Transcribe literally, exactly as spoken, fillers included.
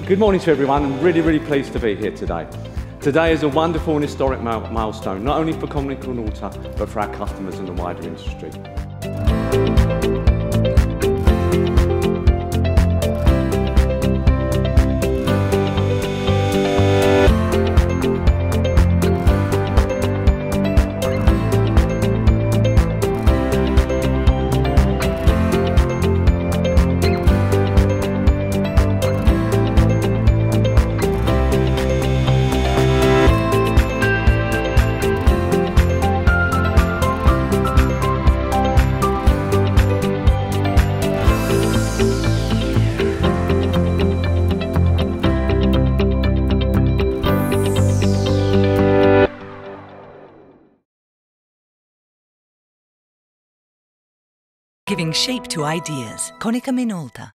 Good morning to everyone. I'm really, really pleased to be here today. Today is a wonderful and historic milestone, not only for Konica Minolta, but for our customers and the wider industry. Giving shape to ideas. Konica Minolta.